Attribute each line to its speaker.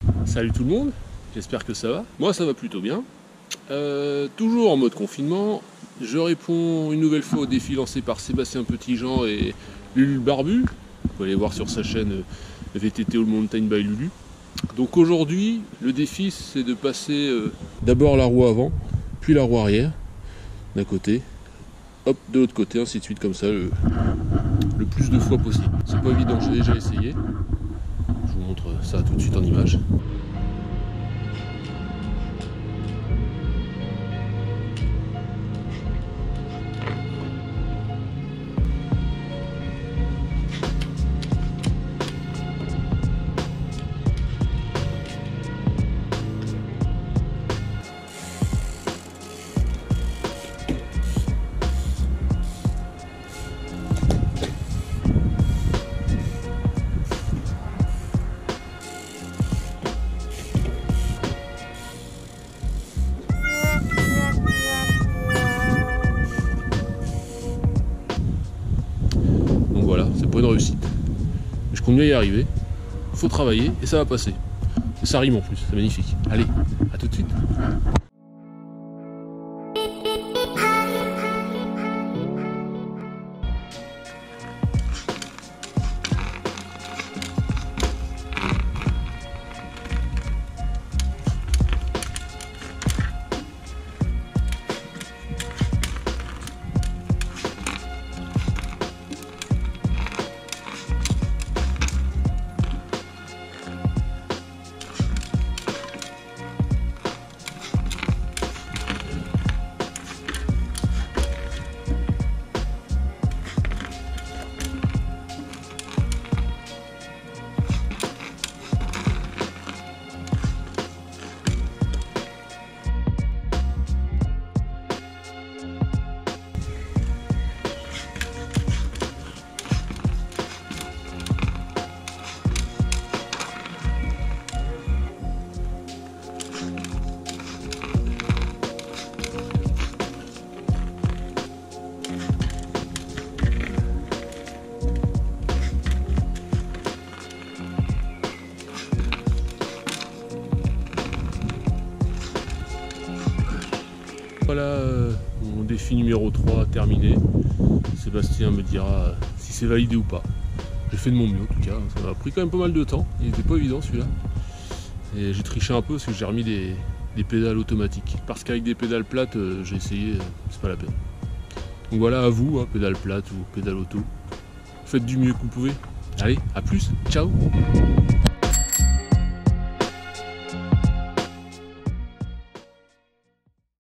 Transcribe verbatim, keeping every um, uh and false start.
Speaker 1: Salut tout le monde, j'espère que ça va. Moi ça va plutôt bien. Euh, toujours en mode confinement, je réponds une nouvelle fois au défi lancé par Sébastien Petitjean et Lulu Barbu. Vous pouvez aller voir sur sa chaîne V T T All Mountain by Lulu. Donc aujourd'hui, le défi c'est de passer euh, d'abord la roue avant, puis la roue arrière, d'un côté, hop, de l'autre côté, ainsi de suite comme ça, le, le plus de fois possible. C'est pas évident, j'ai déjà essayé. Je vous montre ça tout de suite en image. Voilà, c'est pas une réussite. Mais je compte bien y arriver. Faut travailler et ça va passer. Et ça rime en plus, c'est magnifique. Allez, à tout de suite. Voilà, euh, mon défi numéro trois terminé. Sébastien me dira euh, si c'est validé ou pas. J'ai fait de mon mieux en tout cas, ça m'a pris quand même pas mal de temps, il n'était pas évident celui-là. Et j'ai triché un peu parce que j'ai remis des, des pédales automatiques. Parce qu'avec des pédales plates, euh, j'ai essayé, euh, c'est pas la peine. Donc voilà, à vous, hein, pédale plate ou pédale auto. Faites du mieux que vous pouvez. Allez, à plus, ciao!